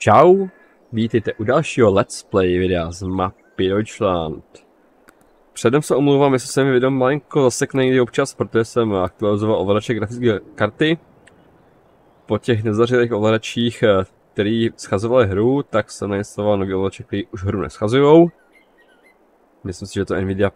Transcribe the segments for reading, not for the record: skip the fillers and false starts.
Čau, vítejte u dalšího let's play videa z mapy Deutschland. Předem se omlouvám, jestli se mi video malinko zasekne někdy občas, protože jsem aktualizoval ovladače grafické karty. Po těch nezařilých ovladačích, který schazovaly hru, tak jsem nainstaloval nový ovladače, který už hru neschazujou. Myslím si, že to je Nvidia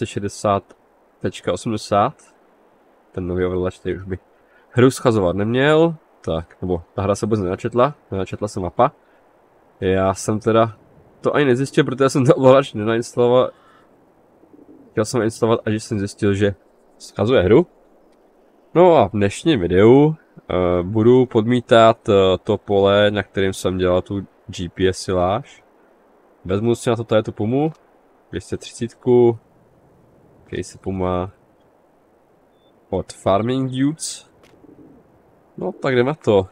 560.80. Ten nový ovladač, který už by hru schazovat neměl. Tak, nebo ta hra se vůbec nenačetla se mapa. Já jsem teda to ani nezjistil, protože jsem to ovladač nenainstaloval. Chtěl jsem instalovat, až jsem zjistil, že schazuje hru. No a v dnešním videu budu podmítat to pole, na kterém jsem dělal tu GPS siláž. Vezmu si na to tady tu pumu, 230, case puma od Farming Dudes. No tak jdeme na to.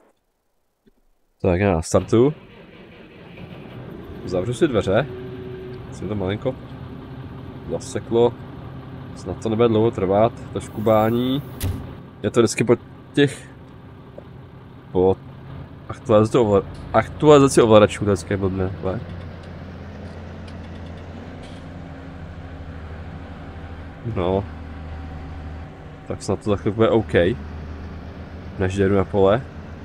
Tak já startuju. Zavřu si dveře. Jsem to malinko zaseklo. Snad to nebude dlouho trvat. To škubání. Je to vždycky po aktualizaci ovladačů, to je vždycky blbné. No. Tak snad to za chvíli bude OK. Než jdu na pole.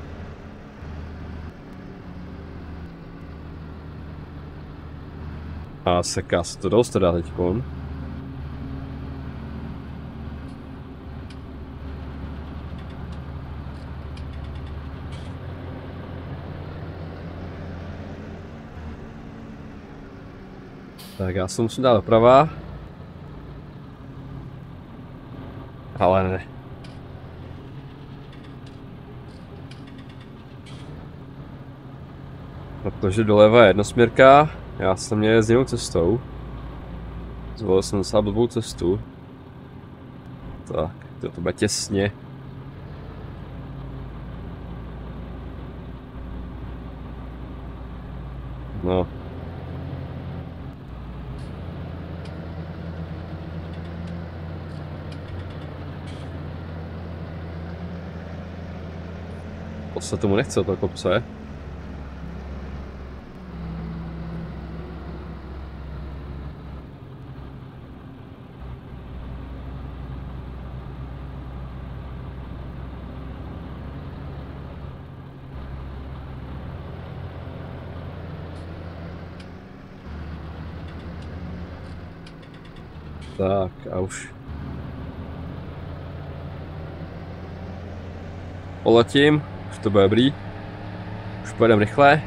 A seká se to dost teda teďkon. Tak já se musím dát doprava. Ale ne. Protože doleva je jednosměrka, já jsem měl jezdit jinou cestou. Zvolil jsem docela blbou cestu. Tak, to bude těsně. No. To se tomu nechce od toho kopce. Tak a už poletím, už to bude dobrý, už pojedeme rychle.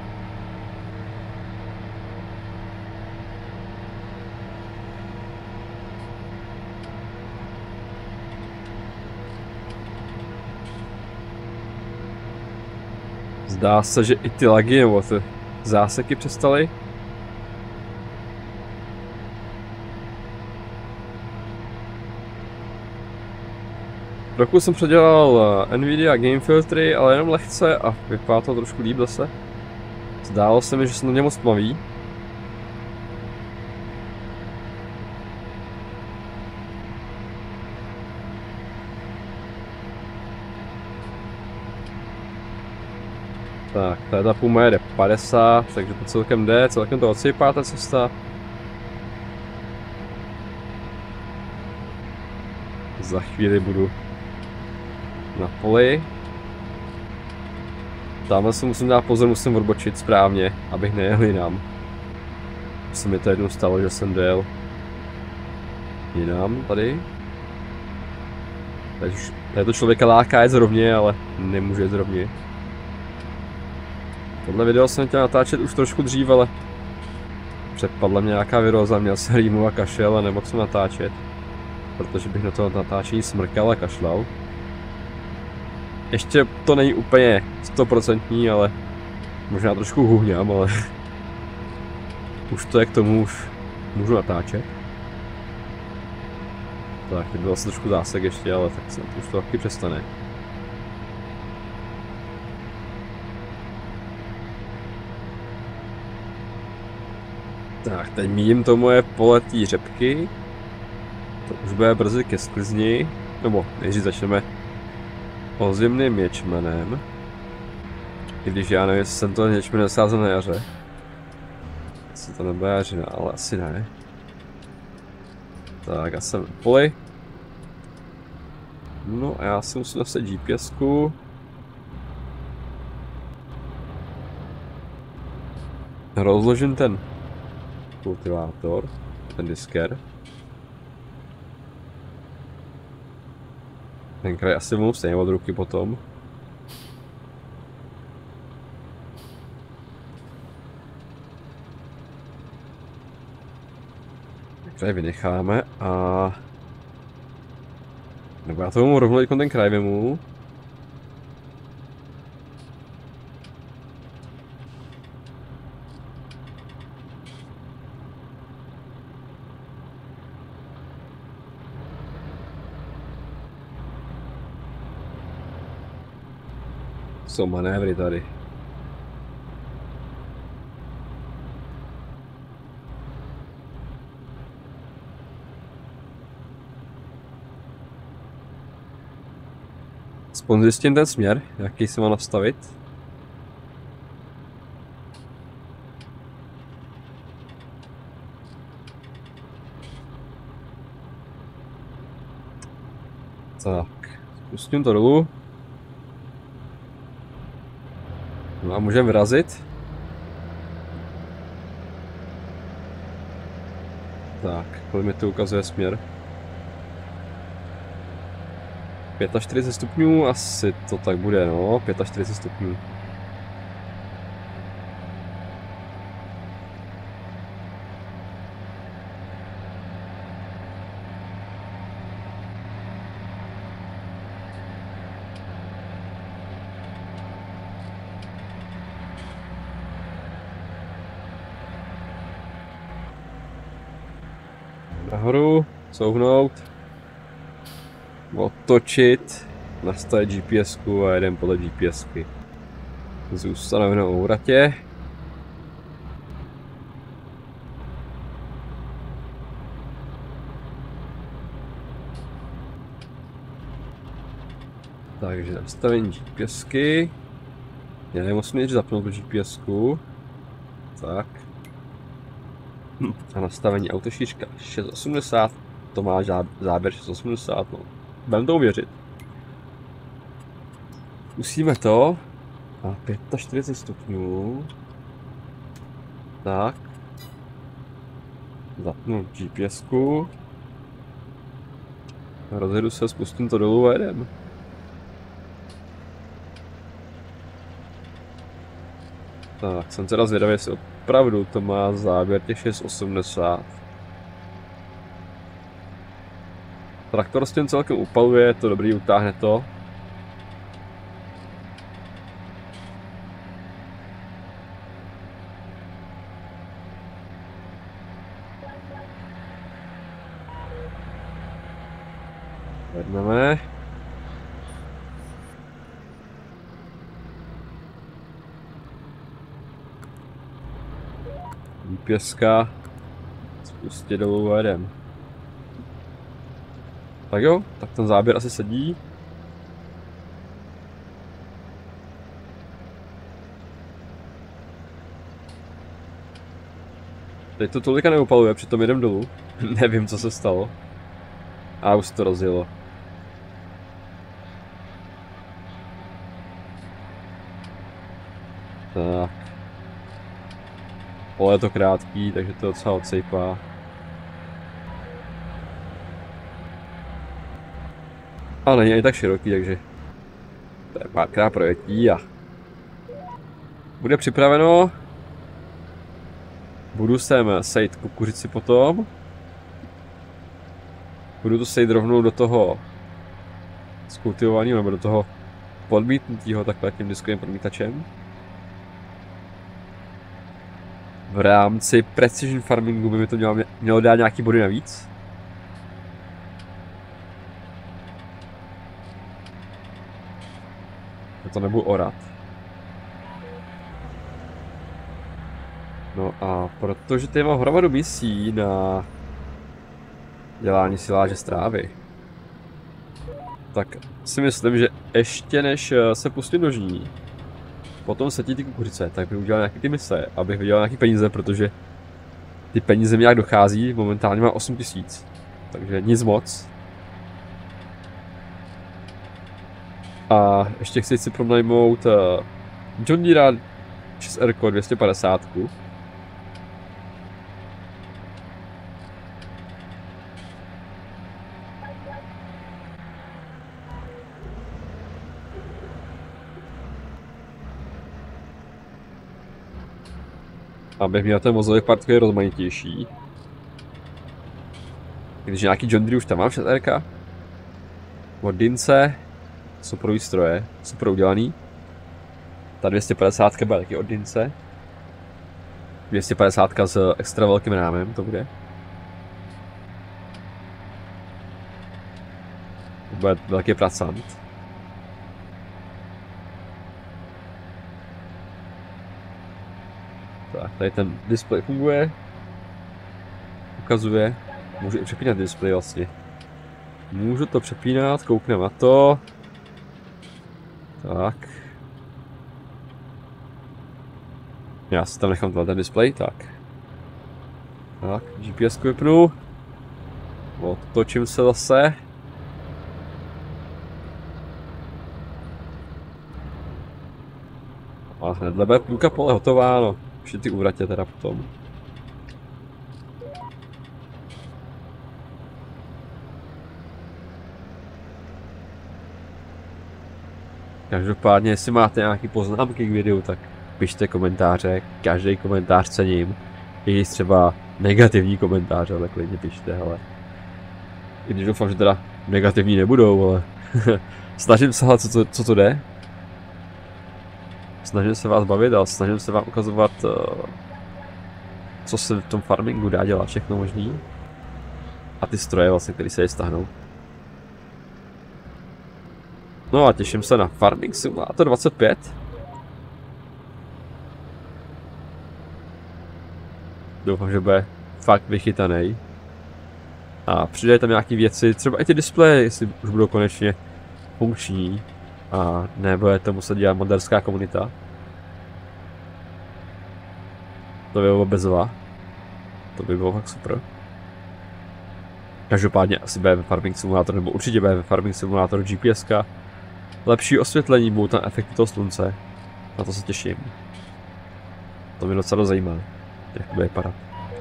Zdá se, že i ty lagy nebo ty záseky přestaly. Trochu jsem předělal Nvidia Game Filtry, ale jenom lehce a vypadá to trošku líp zase. Zdálo se mi, že jsem na ně moc tmavý. Tak, tady ta puma jede 50, takže to celkem jde, celkem to odsypá ta cesta. Za chvíli budu na poli. Tamhle se musím dát pozor, musím odbočit správně, abych nejel jinam. Se mi to jednou stalo, že jsem dojel jinam tady. Tady to člověka láká jet zrovně, ale nemůže jet zrovně. Tohle video jsem chtěl natáčet už trošku dřív, ale předpadla mě nějaká viróza, měl jsem rýmu a kašel a nemohl jsem natáčet. Protože bych na to natáčení smrkal a kašlal. Ještě to není úplně 100%, ale možná trošku hůňám, ale už to je k tomu, už můžu natáčet. Tak, teď byl asi trošku zásek ještě, ale tak se už to taky přestane. Tak, teď míjím to moje pole té řepky. To už bude brzy ke sklizni, nebo nejdřív začneme ozimným ječmenem. I když já nevím, jestli jsem to něčím nesázel na jaře. Asi to nebude jařina, ale asi ne. Tak, já jsem v poli. No a já si musím nastavit GPSku. Rozložím ten kultivátor, ten disker. Ten kraj asi budu stejně od ruky potom. Kraj vynecháme a... Nebo já to mu rovnou ten kraj vemu. Jsou manévry tady. Aspoň zjistím ten směr, jaký se má nastavit. Tak, spustím to dolů. No a můžeme vyrazit. Tak, kolik mi to ukazuje směr? 45 stupňů, asi to tak bude, no, 45 stupňů. Nahoru, souhnout, otočit, nastavit GPSku a jedem podle GPSky. Zůstaneme na ouratě. Takže nastavení GPSky. Já nemusím než zapnout tu GPSku. Tak. A nastavení autošířka 680. To má záběr 680, no. Budeme to uvěřit. Musíme to. A 45 stupňů. Tak. Zapnu GPSku. Rozjedu se, spustím to dolů a jedem. Tak, jsem teda zvědavý, jestli opravdu to má záběr těch 680. Traktor s tím celkem upaluje, je to dobrý, utáhne to. Vedneme. Pěska. Spustit dolů a jedem. Tak jo, tak ten záběr asi sedí. Teď to tolika neupaluje, přitom jedem dolů. Nevím, co se stalo. A už to rozjelo. Tak. Pole je to krátký, takže to docela odsejpá. Ale není ani tak široký, takže to je párkrát projetí a bude připraveno. Budu sem sejt kukuřici potom. Budu to sejt rovnou do toho skultivovaného nebo do toho podmítnutého takhle tím diskovým podmítačem. V rámci precision farmingu by mi to mělo dát nějaký body navíc. Já to nebudu orat. No a protože tady mám hromadu misí na dělání siláže z trávy, tak si myslím, že ještě než se pustím do žní, potom setí ty kukuřice, tak bych udělal nějaký ty mise, abych vydělal nějaký peníze, protože ty peníze mi nějak dochází, momentálně mám 8 000, takže nic moc. A ještě chci si pronajmout John Deere XR 250. Abych měl ten vozový park rozmanitější. Když nějaký John Deere už tam mám 6R. Od Dince. Super stroje, super udělaný. Ta 250 bude taky od Dince. 250 s extra velkým rámem to bude. To bude velký pracant. Tak, tady ten displej funguje. Ukazuje. Můžu i přepínat displej vlastně. Můžu to přepínat, koukneme na to. Tak. Já si tam nechám ten displej, tak. Tak, GPS vypnu. Otočím se zase. A hnedle bude půlka pole hotová, no. Ještě ty úvratě teda potom. Každopádně, jestli máte nějaké poznámky k videu, tak pište komentáře, každý komentář cením. I třeba negativní komentáře, ale klidně pište, ale. I když doufám, že teda negativní nebudou, ale snažím se, co to jde. Snažím se vás bavit a snažím se vám ukazovat, co se v tom farmingu dá dělat, všechno možný. A ty stroje vlastně, které se je stáhnou. No a těším se na Farming Simulator 25. Doufám, že bude fakt vychytaný. A přidají tam nějaké věci, třeba i ty displeje, jestli už budou konečně funkční. A nebude to muset dělat moderská komunita. To by bylo bezva. To by bylo fakt super. Každopádně asi bude ve Farming Simulator, nebo určitě bude ve Farming Simulator GPSka. Lepší osvětlení, budou tam efekty toho slunce. Na to se těším. To mě docela zajímá, jak to bude vypadat.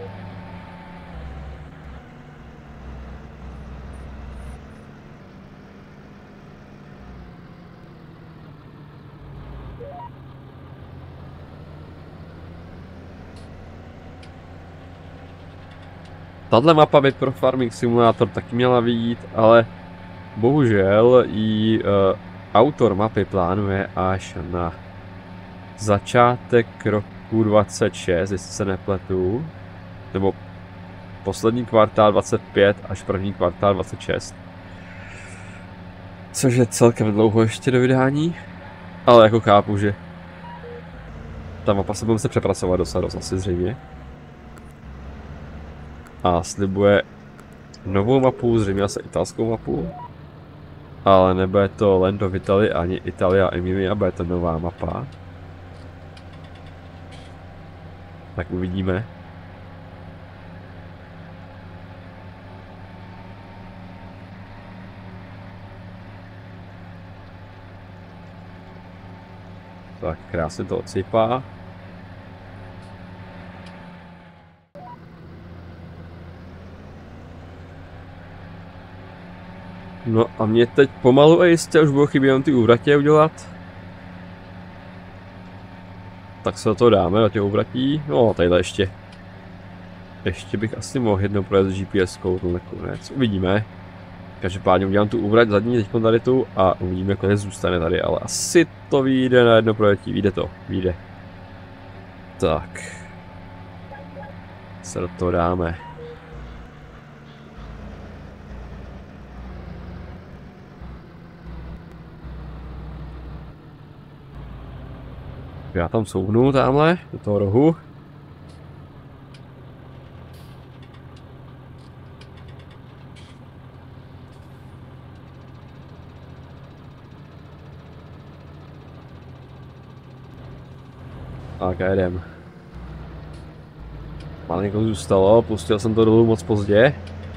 Tahle mapa by pro Farming Simulator taky měla vyjít, ale bohužel ji autor mapy plánuje až na začátek roku 26, jestli se nepletu, nebo poslední kvartál 25 až první kvartál 26. Což je celkem dlouho ještě do vydání, ale jako chápu, že ta mapa se bude muset přepracovat dost asi zřejmě. A slibuje novou mapu, zřejmě asi italskou mapu. Ale nebude to Land of Italy ani Italia Emilia, bude to nová mapa. Tak uvidíme. Tak krásně to odsypá. No a mě teď pomalu a jistě už bylo chybět jenom ty úvratě udělat. Tak se do toho dáme, do těch úvratí. No tadyhle ještě. Ještě bych asi mohl jednou projet s GPS-kou, to nakonec. Uvidíme. Každopádně udělám tu úvrať zadní teď tady tu a uvidíme, jak to zůstane tady, ale asi to vyjde na jedno projetí, vyjde. Tak. Se do toho dáme. Já tam souvnu tamhle, do toho rohu. Tak jedem. Malinko zůstalo, pustil jsem to dolů moc pozdě.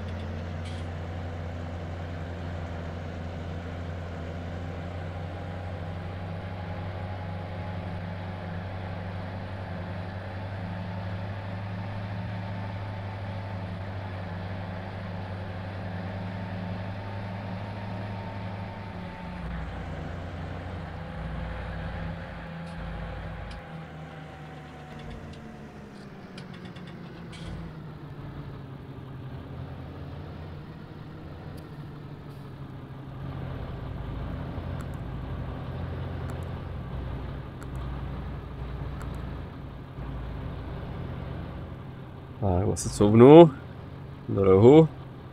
Tak, vlastně couvnu do rohu.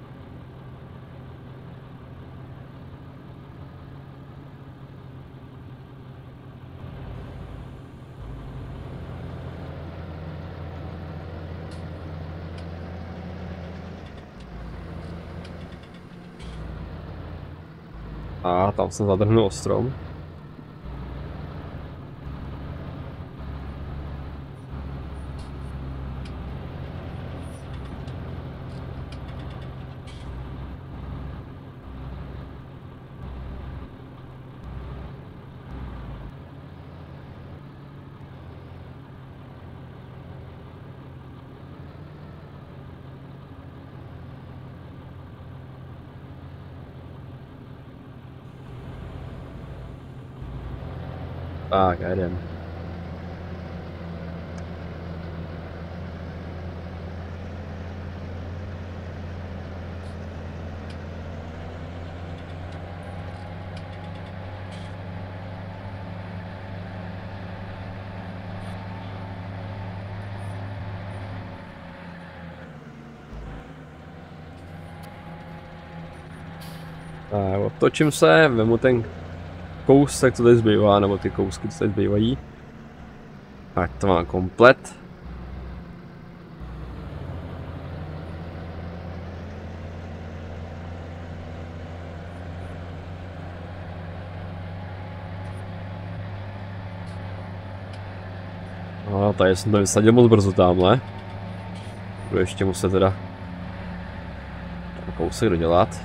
A tam jsem zadrhnul strom. Tak, jedem. Tak, otočím se, vemu ten kousek, co tady zbývá, nebo ty kousky, co tady zbývají. Tak to mám komplet. No, tady jsem to vysadil moc brzo tamhle. Budu ještě muset teda kousek dodělat.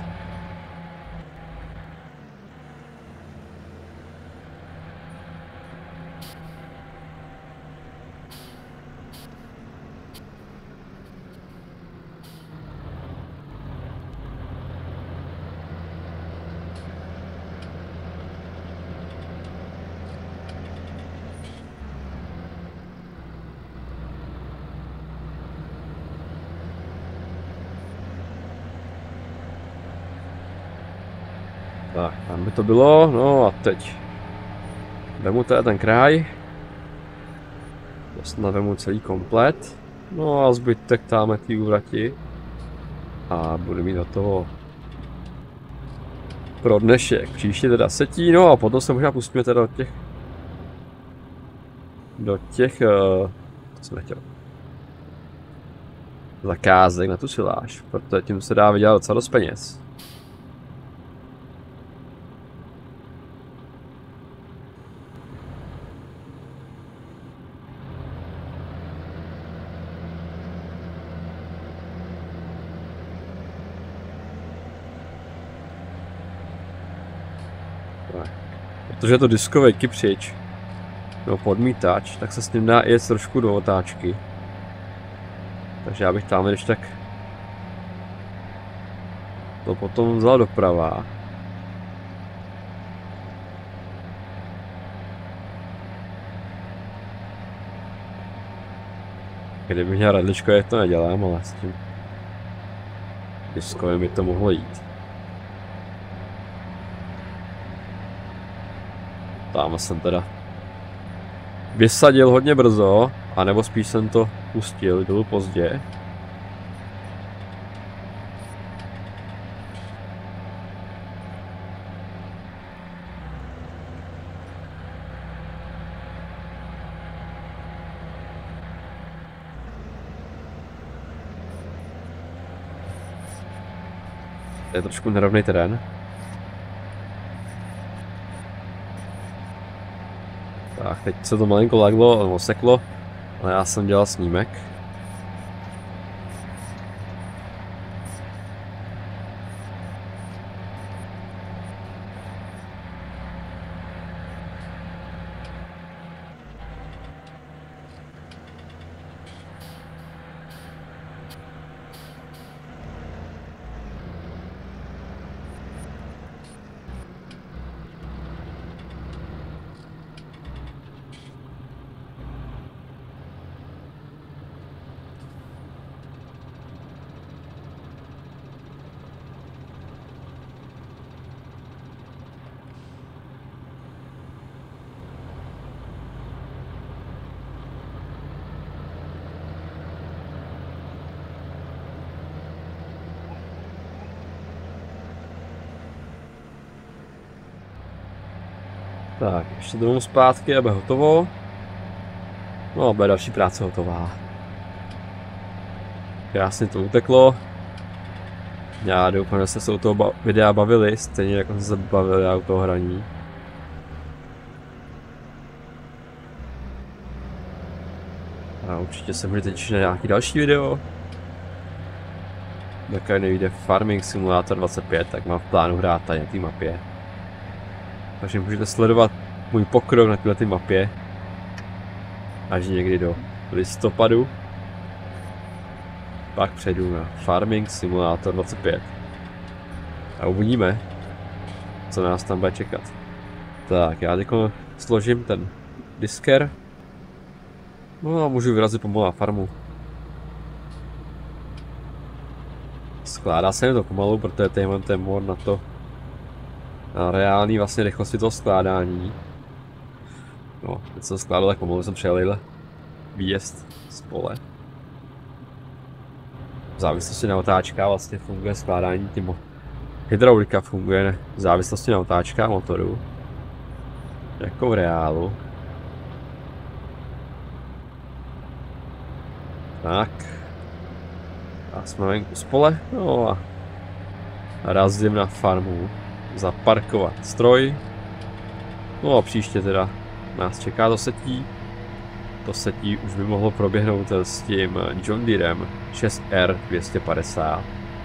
Tak, tam by to bylo, no a teď vemu teda ten kraj, snad vemu celý komplet, no a zbytek táme ty úvrati a budu mít do toho pro dnešek, příště teda setí, no a potom se možná pustíme teda do těch, co jsem nechtěl, zakázek na tu siláž, protože tím se dá vydělat docela dost peněz. Protože je to diskový kypřič, no podmítač, tak se s ním dá jet trošku do otáčky. Takže já bych tam když tak to potom vzal doprava. Kdybych měl radličko, jak to nedělám, ale s tím diskovým by to mohlo jít. Tam jsem teda vysadil hodně brzo, anebo spíš jsem to pustil dolů pozdě. Je trošku nerovný terén. Tak, Teď se to malinko laglo, nebo seklo, ale já jsem dělal snímek. Tak, ještě domů zpátky, aby hotovo. No a bude další práce hotová. Krásně to uteklo. Já doufám, že jste se u toho videa bavili, stejně jako jsem se bavil já u toho hraní. A určitě se můžete těšit na nějaký další video. Dokud nevyjde Farming Simulator 25, tak mám v plánu hrát tady na té mapě. Takže můžete sledovat můj pokrok na této mapě až někdy do listopadu. Pak přejdu na Farming Simulator 25. A uvidíme, co nás tam bude čekat. Tak, já teď složím ten disker. No a můžu vyrazit pomalu na farmu. Skládá se mi to pomalu, protože tady mám ten mod na to. Na reálný vlastně rychlosti toho skládání. No, teď jsem skládal tak pomalu, jsem přijel výjezd z pole. V závislosti na otáčka vlastně funguje skládání tím. Hydraulika funguje v závislosti na otáčka motoru. Jako v reálu. Tak. A jsme venku z pole. No a razím na farmu. Zaparkovat stroj. No a příště teda nás čeká to setí. To setí už by mohlo proběhnout s tím John Deerem 6R250.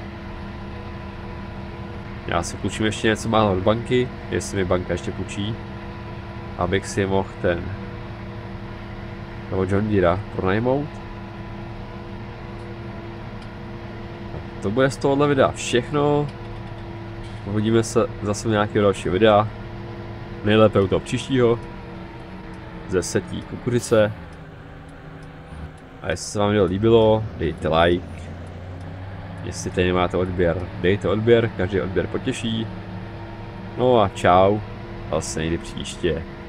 Já si půjčím ještě něco málo od banky, jestli mi banka ještě půjčí, abych si mohl ten nebo John Deera pronajmout. To bude z tohohle videa všechno. Uvidíme se zase v nějakého dalšího videa. Nejlépe u toho příštího. Ze setí kukuřice. A jestli se vám video líbilo, dejte like. Jestli tady nemáte odběr, dejte odběr, každý odběr potěší. No a čau, zase někdy příště.